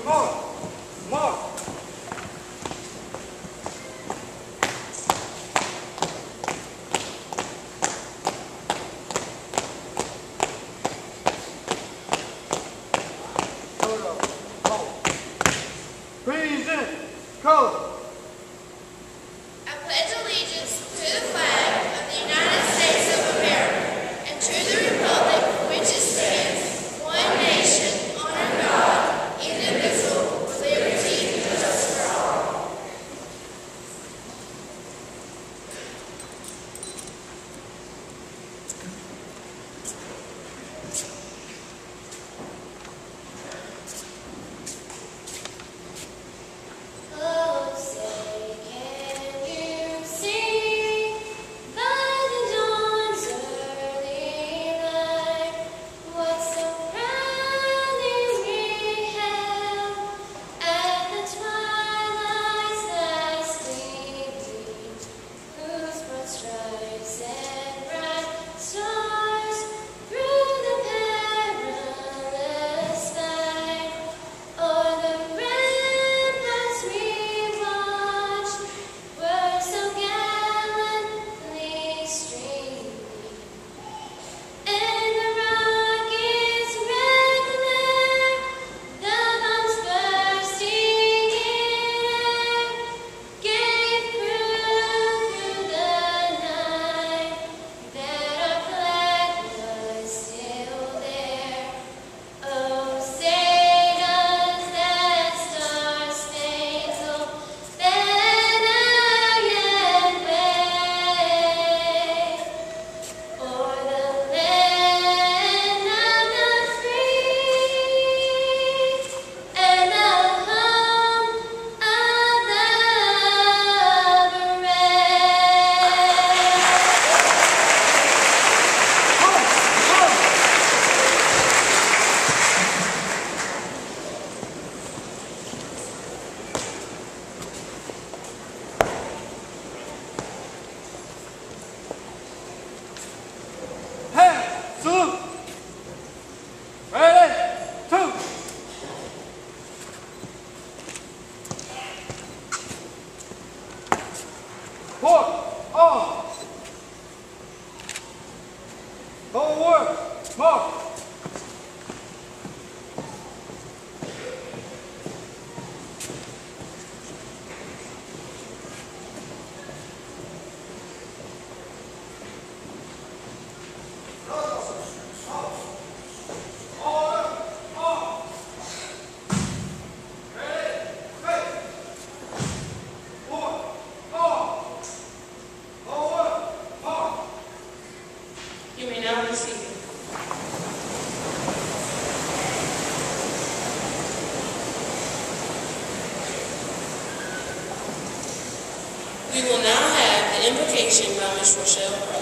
We will now have the invocation by Ms. Rochelle Pratt.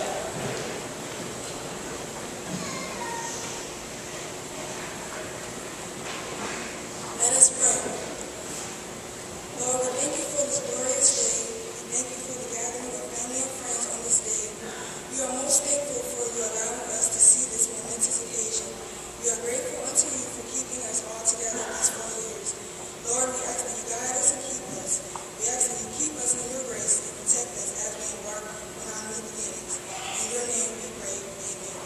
Let us pray. Lord, we thank you for this glorious day. We thank you for the gathering of family and friends on this day. We are most thankful for you allowing us to see this momentous occasion. We are grateful unto you for keeping us all together these 4 years. Lord, we ask that you guide us and keep us. We ask that you keep us in your grace and protect us as we embark on our new beginnings. In your name we pray. Amen.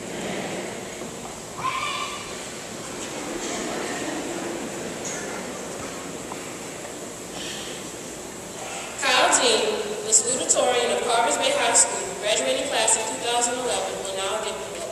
Kyle Dean, the salutatorian of Carvers Bay High School, graduating class of 2011, will now give the vote.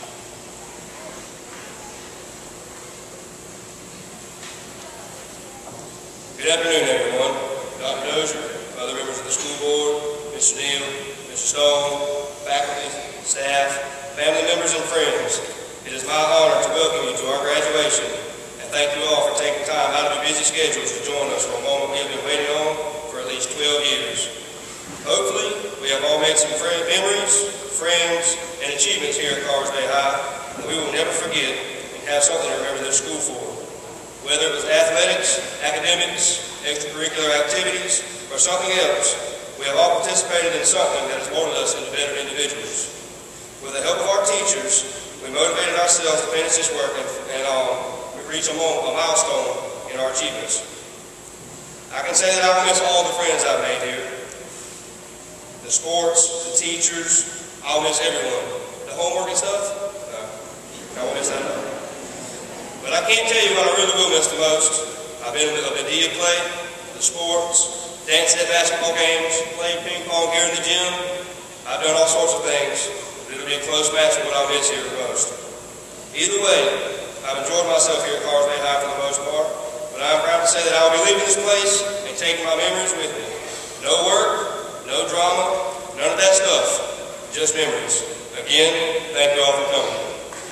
Good afternoon, everyone. Dr. Dozier, other members of the school board, Mr. Neal, Mr. Stone, faculty, staff, family members, and friends. It is my honor to welcome you to our graduation, and thank you all for taking time out of your busy schedules to join us for a moment we have been waiting on for at least 12 years. Hopefully, we have all made some memories, friends, and achievements here at Carvers Bay High that we will never forget and have something to remember this school for. Whether it was athletics, academics, extracurricular activities, or something else, we have all participated in something that has molded us into better individuals. With the help of our teachers, we motivated ourselves to finish this work and reach a milestone in our achievements. I can say that I will miss all the friends I've made here. The sports, the teachers, I'll miss everyone. The homework and stuff, no, I won't miss that at all. But I can't tell you what I really will miss the most. I've been to a Medea play, the sports, danced at basketball games, played ping pong here in the gym. I've done all sorts of things, but it'll be a close match of what I'll miss here the most. Either way, I've enjoyed myself here at Carvers Bay High for the most part, but I'm proud to say that I will be leaving this place and taking my memories with me. No work, no drama, none of that stuff, just memories. Again, thank you all for coming.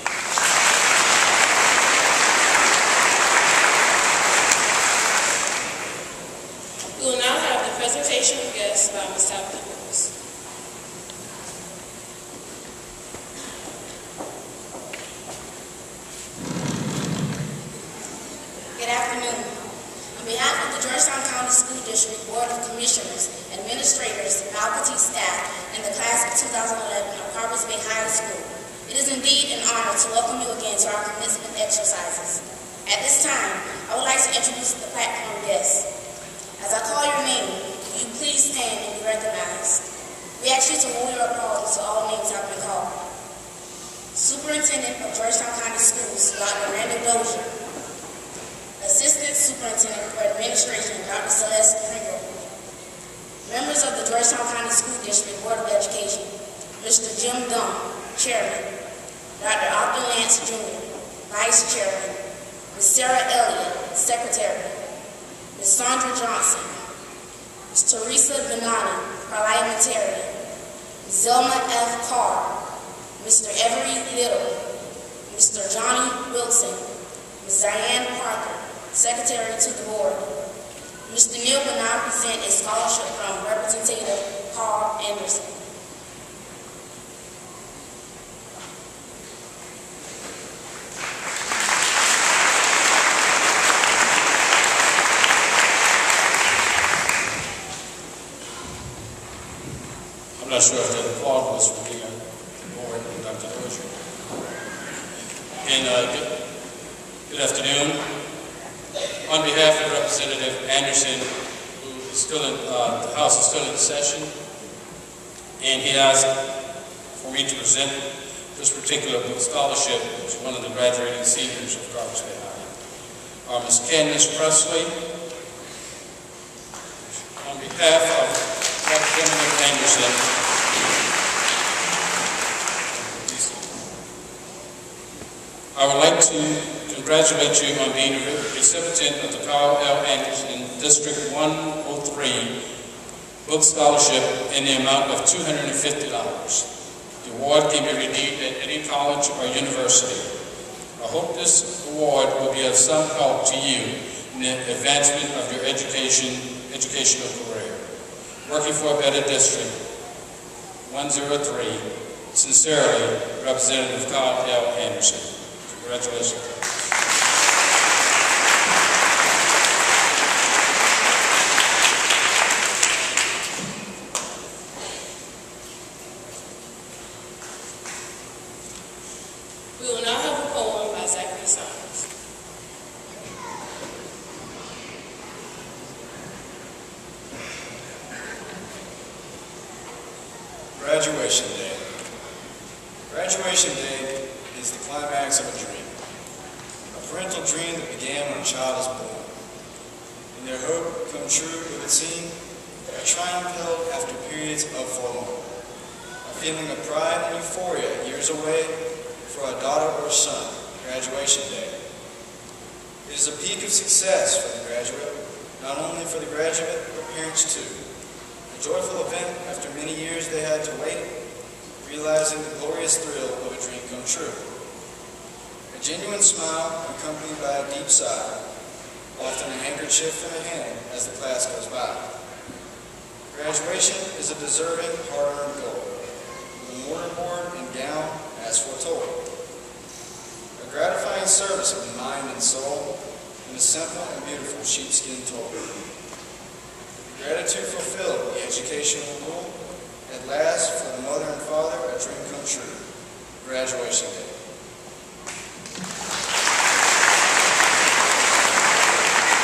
We will now have the presentation of guests by Ms. Tabitha. Good afternoon. On behalf of the Georgetown County School District Board of Commissioners, administrators, faculty, staff, and the class of 2011 of Carvers Bay High School, it is indeed an honor to welcome you again to our commencement exercises. At this time, I would like to introduce the platform guests. As I call your name, will you please stand and be recognized? We ask you to roll your applause until all names have been called. Superintendent of Georgetown County Schools, Dr. Randall Dozier. Assistant Superintendent for Administration, Dr. Celeste Pringle. Members of the Georgetown County School District Board of Education, Mr. Jim Dunn, Chairman. Dr. Arthur Lance Jr., Vice Chairman. Ms. Sarah Elliott, Secretary. Ms. Sandra Johnson, Ms. Teresa Benani, Parliamentarian, Ms. Zelma F. Carr, Mr. Everett Little, Mr. Johnny Wilson, Ms. Diane Parker, Secretary to the Board. Mr. Neal will now present a scholarship from Representative Carl Anderson. I'm not sure if the applause was for the board and Dr. Dozier. And good afternoon. On behalf of Representative Anderson, who is still in, the House is still in session, and he asked for me to present this particular scholarship to one of the graduating seniors of Carvers Bay High. Ms. Candace Presley, on behalf of Representative Anderson, I would like to congratulate you on being a recipient of the Carl L. Anderson District 103 Book Scholarship in the amount of $250. The award can be redeemed at any college or university. I hope this award will be of some help to you in the advancement of your educational career. Working for a Better District 103, sincerely, Representative Carl L. Anderson. Congratulations. We will now have a poem by Zachary Saunders. Graduation Day. Graduation Day is the climax of a dream. A parental dream that began when a child is born. In their hope come true, it would seem, a triumph held after periods of forlorn. A feeling of pride and euphoria years away for a daughter or son, graduation day. It is a peak of success for the graduate, not only for the graduate, but parents too. A joyful event after many years they had to wait, realizing the glorious thrill of a dream come true. A genuine smile accompanied by a deep sigh, often a handkerchief in the hand as the class goes by. Graduation is a deserving, hard-earned goal, with a mortarboard and gown as foretold. A gratifying service of the mind and soul, and a simple and beautiful sheepskin toga. Gratitude fulfilled the educational rule, at last for the mother and father a dream come true. Graduation Day.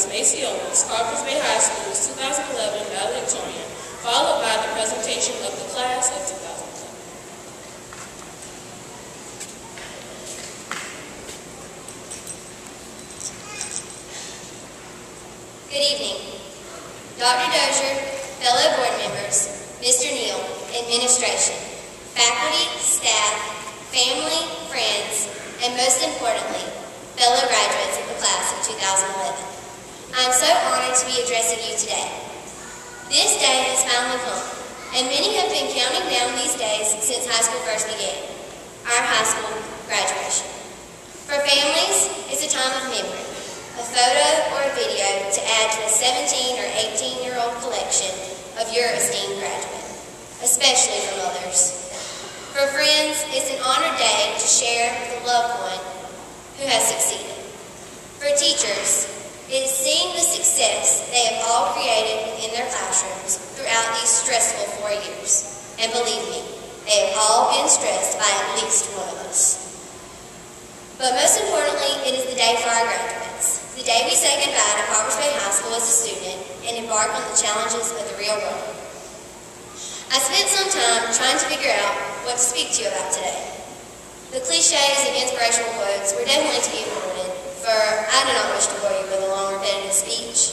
Ms. Macy Owens, Carvers Bay High School's 2011 valedictorian, followed by the presentation of the class of 2011. Good evening. Dr. Dozier, fellow board members, Mr. Neal, administration, faculty, staff, family, friends, and most importantly, fellow graduates of the class of 2011. I am so honored to be addressing you today. This day has finally come, and many have been counting down these days since high school first began, our high school graduation. For families, it's a time of memory, a photo or a video to add to a 17 or 18-year-old collection of your esteemed graduate, especially for mothers. For friends, it's an honored day to share with a loved one who has succeeded. For teachers, it is seeing the success they have all created within their classrooms throughout these stressful 4 years. And believe me, they have all been stressed by at least one of us. But most importantly, it is the day for our graduates, the day we say goodbye to Carvers Bay High School as a student and embark on the challenges of the real world. I spent some time trying to figure out what to speak to you about today. The cliches and inspirational quotes were definitely to be avoided, for I do not wish to bore you with a long repetitive speech.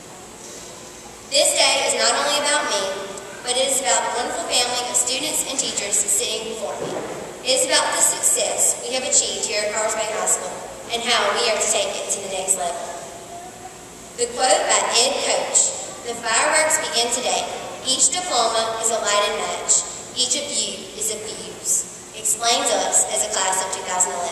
This day is not only about me, but it is about the wonderful family of students and teachers sitting before me. It is about the success we have achieved here at Carvers Bay High School and how we are to take it to the next level. The quote by Ed Coach, "The fireworks begin today. Each diploma is a lighted match. Each of you is a fuse," explains us as a class of 2011.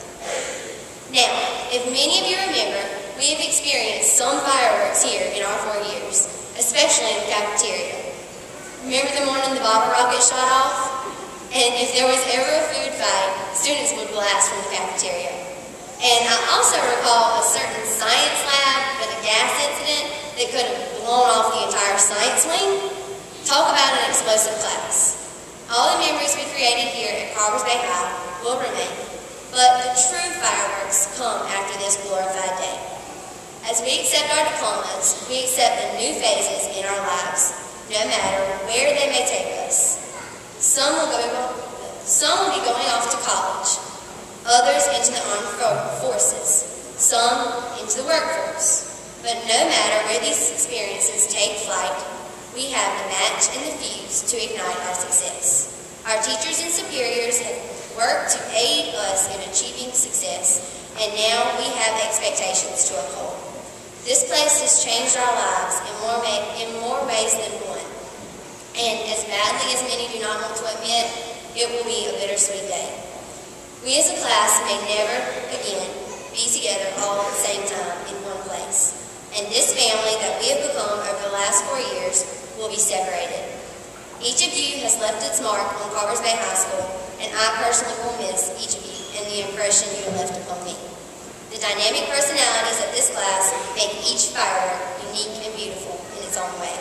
Now, if many of you remember, we have experienced some fireworks here in our 4 years, especially in the cafeteria. Remember the morning the bottle rocket shot off? And if there was ever a food fight, students would blast from the cafeteria. And I also recall a certain science lab with a gas incident that could have blown off the entire science wing. Talk about an explosive class. All the memories we created here at Carvers Bay High will remain, but the true fireworks come after this glorified day. As we accept our diplomas, we accept the new phases in our lives, no matter where they may take us. Some will be going off to college, others into the armed forces, some into the workforce. But no matter where these experiences take flight, we have the match and the fuse to ignite our success. Our teachers and superiors have worked to aid us in achieving success, and now we have expectations to uphold. This place has changed our lives in more ways than one. And as badly as many do not want to admit, it will be a bittersweet day. We as a class may never again be together all at the same time in one place. And this family that we have become over the last 4 years will be separated. Each of you has left its mark on Carvers Bay High School, and I personally will miss each of you and the impression you have left upon me. The dynamic personalities of this class make each firework unique and beautiful in its own way.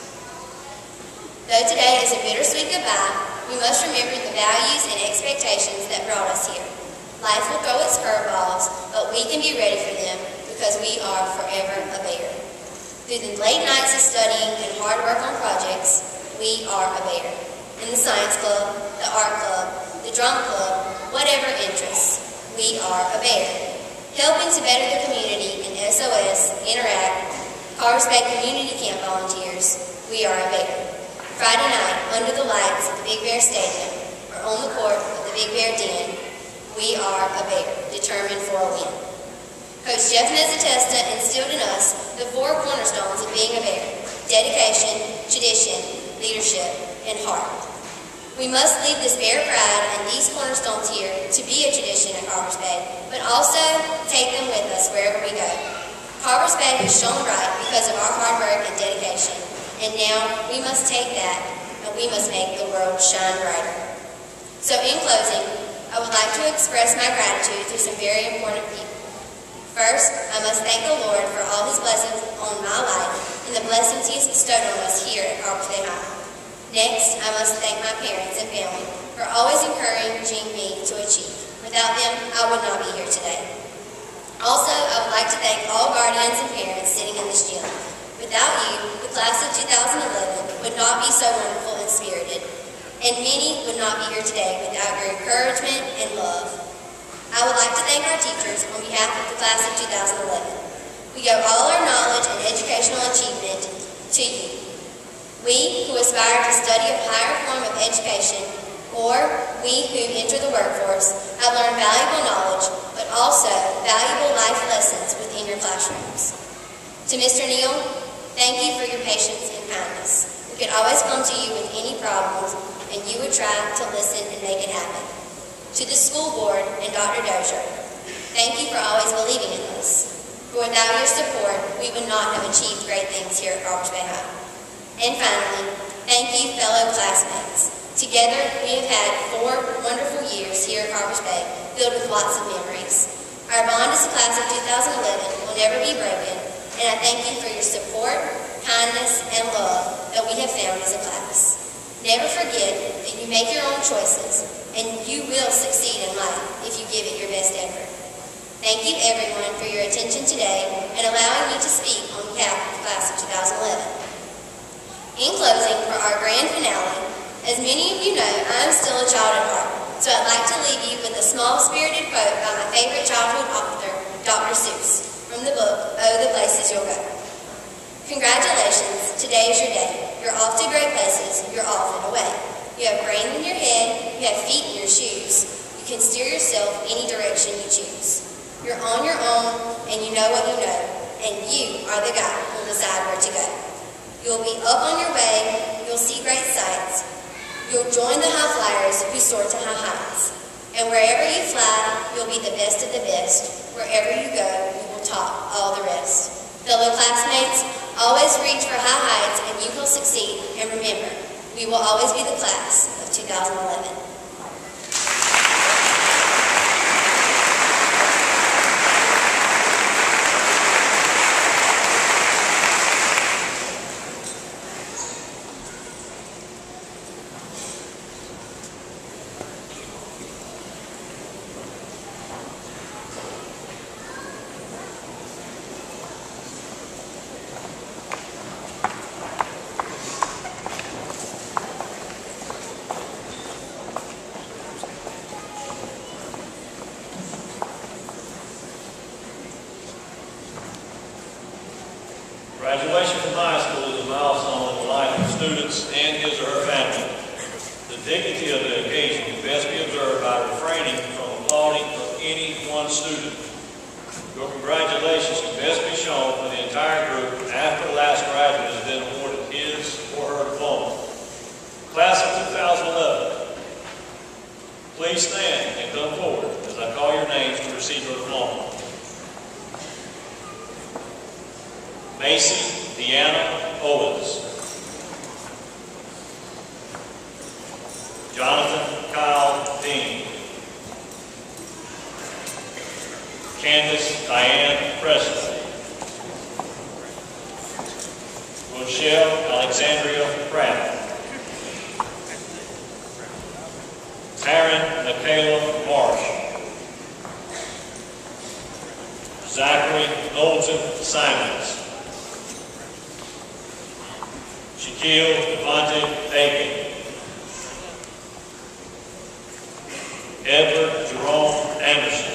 Though today is a bittersweet goodbye, we must remember the values and expectations that brought us here. Life will throw its curveballs, but we can be ready for them because we are forever a Bear. Through the late nights of studying and hard work on projects, we are a Bear. In the science club, the art club, the drum club, whatever interests, we are a Bear. Helping to better the community in SOS, Interact, Carvers Bay Community Camp volunteers, we are a Bear. Friday night, under the lights of the Big Bear Stadium, or on the court of the Big Bear Den, we are a Bear, determined for a win. Coach Jeff Mezzatesta instilled in us the 4 cornerstones of being a Bear: dedication, tradition, leadership, and heart. We must leave this Bear pride and these cornerstones here to be a tradition at Carvers Bay, but also take them with us wherever we go. Carvers Bay has shone bright because of our hard work and dedication. And now we must take that and we must make the world shine brighter. So in closing, I would like to express my gratitude to some very important people. First, I must thank the Lord for all His blessings on my life and the blessings He has bestowed on us here at Carvers Bay High. Next, I must thank my parents and family for always encouraging me to achieve. Without them, I would not be here today. Also, I would like to thank all guardians and parents sitting in this gym. Without you, the class of 2011 would not be so wonderful and spirited, and many would not be here today without your encouragement and love. I would like to thank our teachers on behalf of the class of 2011. We owe all our knowledge and educational achievement to you. We who aspire to study a higher form of education, or we who enter the workforce, have learned valuable knowledge, but also valuable life lessons within your classrooms. To Mr. Neal, thank you for your patience and kindness. We could always come to you with any problems, and you would try to listen and make it happen. To the school board and Dr. Dozier, thank you for always believing in us. For without your support, we would not have achieved great things here at Carvers Bay High. And finally, thank you, fellow classmates. Together, we have had 4 wonderful years here at Carvers Bay, filled with lots of memories. Our bond as a class of 2011 will never be broken, and I thank you for your support, kindness, and love that we have found as a class. Never forget that you make your own choices, and you will succeed in life if you give it your best effort. Thank you, everyone, for your attention today and allowing me to speak on behalf of the class of 2011. In closing, for our grand finale, as many of you know, I am still a child at heart, so I'd like to leave you with a small spirited quote by my favorite childhood author, Dr. Seuss, from the book, Oh, the Places You'll Go. Congratulations, today is your day. You're off to great places, you're off and away. You have brain in your head, you have feet in your shoes. You can steer yourself any direction you choose. You're on your own, and you know what you know, and you are the guy who'll decide where to go. You'll be up on your way, you'll see great sights. You'll join the high flyers who soar to high heights. And wherever you fly, you'll be the best of the best. Wherever you go, you will top all the rest. Fellow classmates, always reach for high heights and you will succeed. And remember, we will always be the class of 2011. Graduation from high school is a milestone in the life of students and his or her family. The dignity of the occasion can best be observed by refraining from applauding of any one student. Your congratulations can best be shown for the entire group after the last graduate has been awarded his or her diploma. Class of 2011, please stand and come forward as I call your names to receive your diploma. Macy Deanna Owens. Jonathan Kyle Dean. Candace Diane Presley. Rochelle Alexandria Pratt. Taryn Michaela Marsh. Zachary Knowlton Simons. Shaquille Devontae Aiken. Edward Jerome Anderson.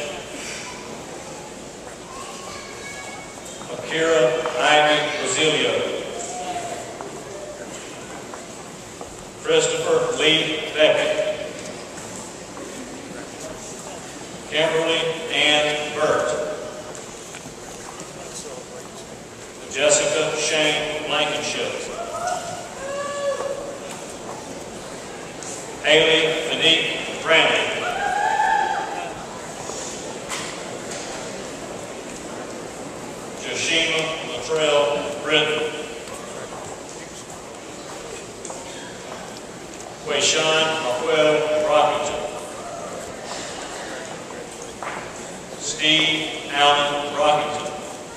Akira Ivy Basilio. Christopher Lee Beckett. Kimberly Ann Burt. Jessica Shane Blankenship. Haley Monique Brownlee. Joshima Latrell Britton. Quayshawn Marquel Rockington. Steve Allen Rockington.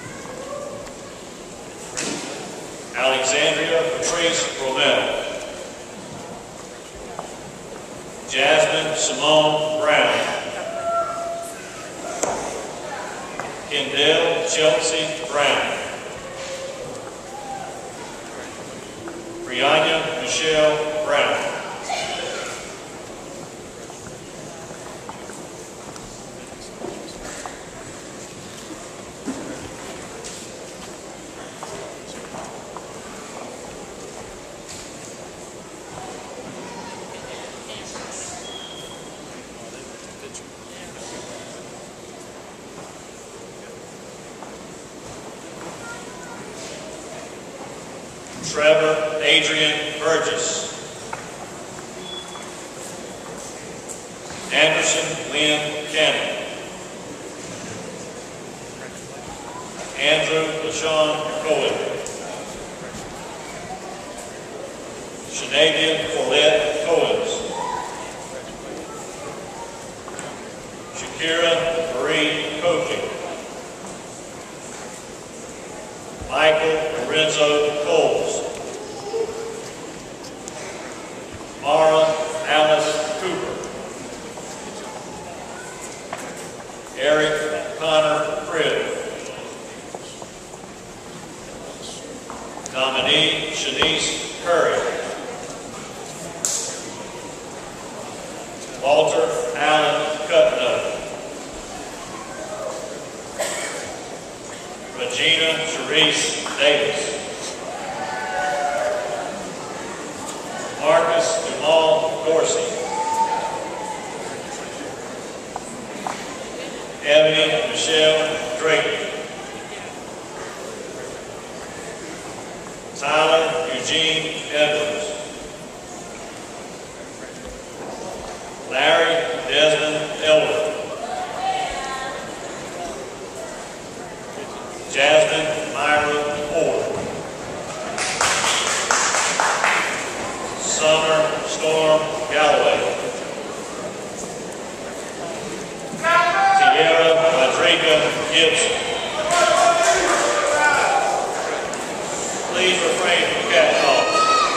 Alexandria Patrice Romel. Jasmine Simone Brown. Kendall Chelsea Brown. Brianna Michelle Brown. Trevor Adrian Burgess. Anderson Lynn Cannon. Andrew LaShawn Cohen. Shanavia Colette Coens. Shakira Marie Kofi. Michael Lorenzo Coles. Mara Alice Cooper. Eric Connor Cribb. Nominee Shanice Curry. Walter Allen Cutno. Regina Therese Davis. Marcus Jamal Dorsey. Ebony Michelle Drake. Tyler Eugene Edwards. Larry Desmond Elder. Jasmine Myra Ford. Summer Storm Galloway. Tierra Madriga Gibson. Please refrain from catcalls.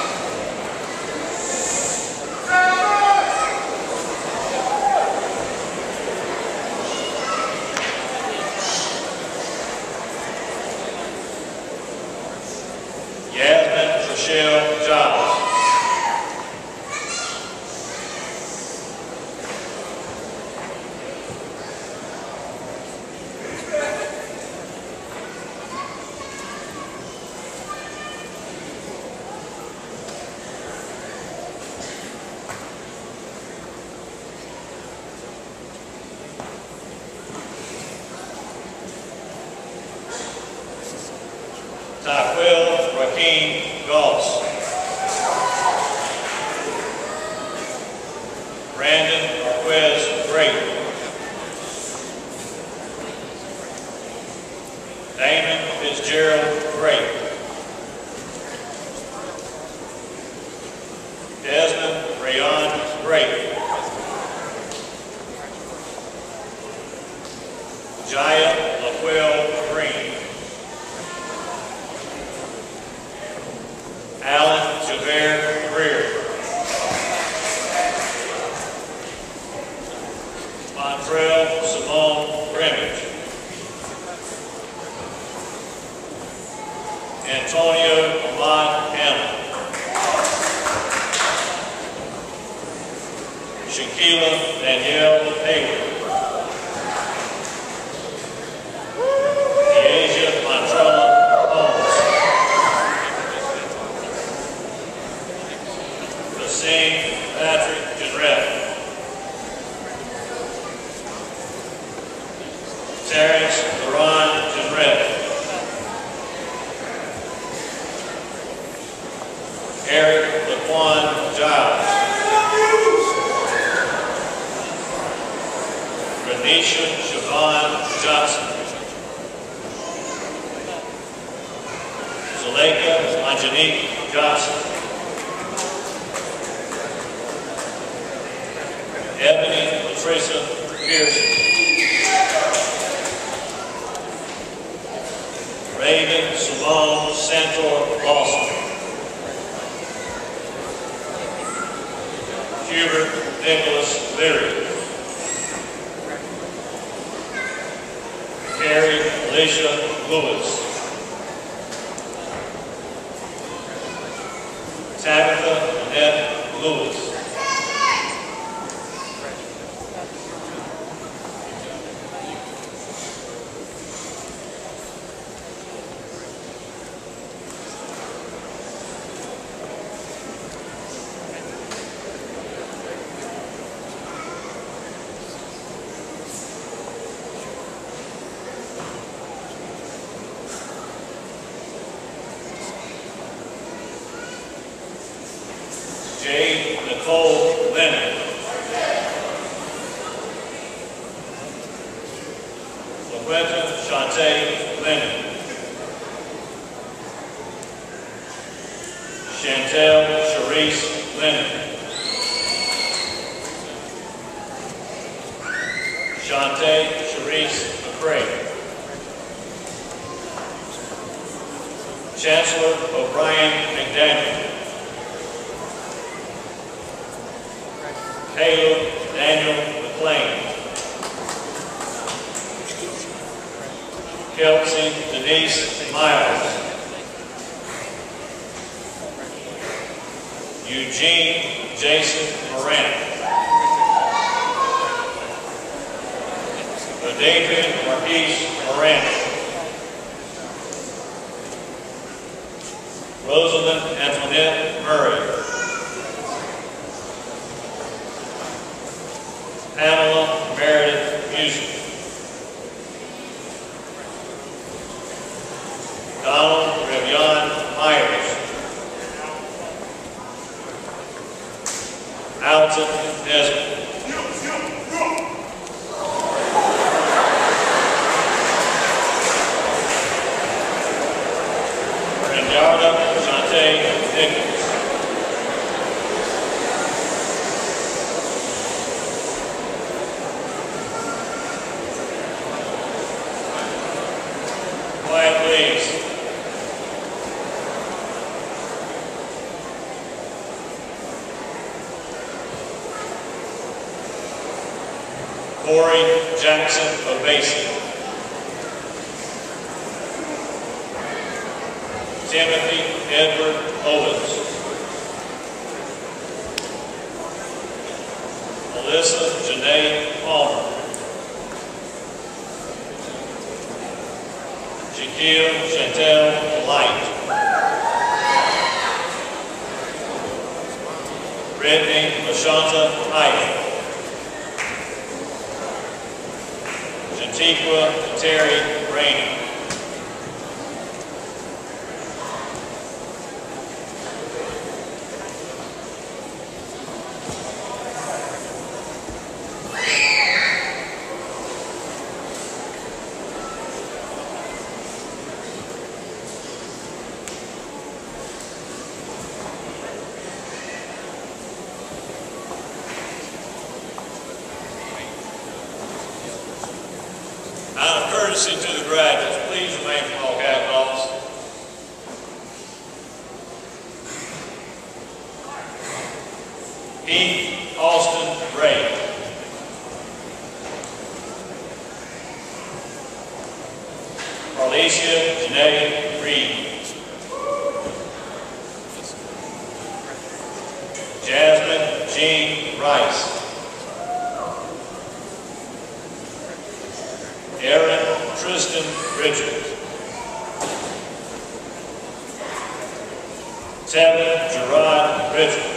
Yasmin Rochelle Giles. Tyquil Raheem Goss. Brandon Marquez Drake. Damon Fitzgerald Drake. Desmond Rayon Drake. Jaya LaQuell Green. Alan Javert Greer. Montrell Simone Grimmage. Antonio Ahmad Hammond. Shaquila Danielle Hayward. Deasia Montrella Holmes. Basim Patrick Jenrette. Terrence Laron Jenrette. Eric Laquan Giles. Renisha Siobhan Johnson. Zuleika Anjanique Johnson. Ebony Patricia Pearson. Raven Simone Santor Lawson. Hubert Nicholas Leary. Carrie Alicia Lewis. Tabitha Annette Lewis. Nicole Lennon. LaQuenta Shantae Lennon. Chantel Charisse Lennon. Shantae Charisse McCray. Chancellor O'Brien McDaniel. Caleb Daniel McLean. Kelsey Denise Miles. Eugene Jason Moran. Adrian Marquise Moran. Rosalind Antoinette Murray. Pamela Meredith Music. Donald Revion Myers. Alton Desmond. Renarda Shantae Nichols. Corey Jackson Obasi. Timothy Edward Owens. Melissa Janae Palmer. Shaquille Chantel Light. Brittany Lashonta Hyden. Antiqua Terry Rainey. Out of courtesy to the graduates, please remain from all catwalks. Heath Austin Gray. Carlicia Janae Reed. Jasmine Jean Rice. Aaron Tristan Richards. Tevin Gerard Richards.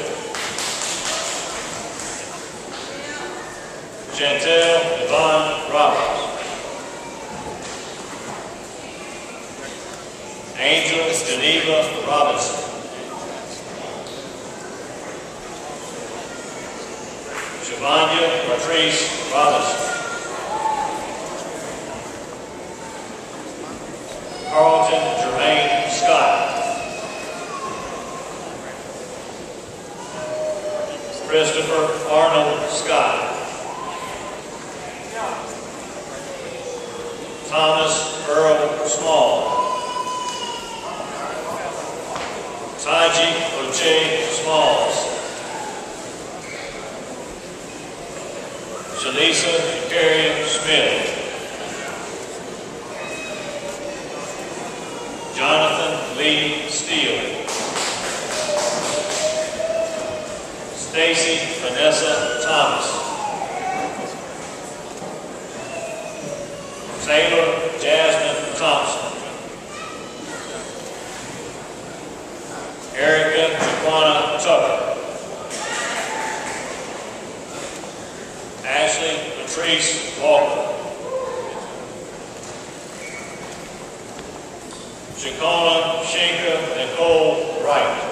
Chantel Yvonne Roberts. Angel Geneva Robinson. Shavanya Patrice Robinson. Carlton Jermaine Scott. Christopher Arnold Scott. Thomas Earl Small. Taji Oche Smalls. Shalisa Victoria Smith. Lee Steele. Stacy Vanessa Thomas. Taylor Jasmine Thompson. Erica Jaquana Tucker. Ashley Patrice Walker. Shakona Shinka Nicole Wright.